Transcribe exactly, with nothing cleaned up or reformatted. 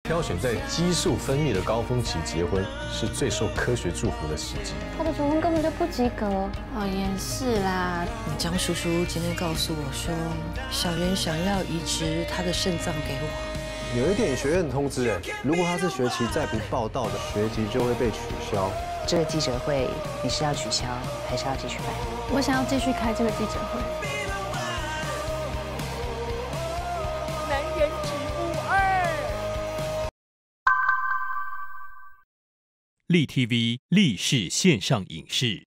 挑选在激素分泌的高峰期结婚，是最受科学祝福的时机。 他的求婚根本就不及格。 哦，也是啦。你张叔叔今天告诉我说，小袁想要移植他的肾脏给我。 有一点学院通知哎，如果他这学期再不报到的，学籍就会被取消。 这个记者会你是要取消还是要继续办？ 我想要继续开这个记者会。 男人职务二。 立 T V 立视线上影视。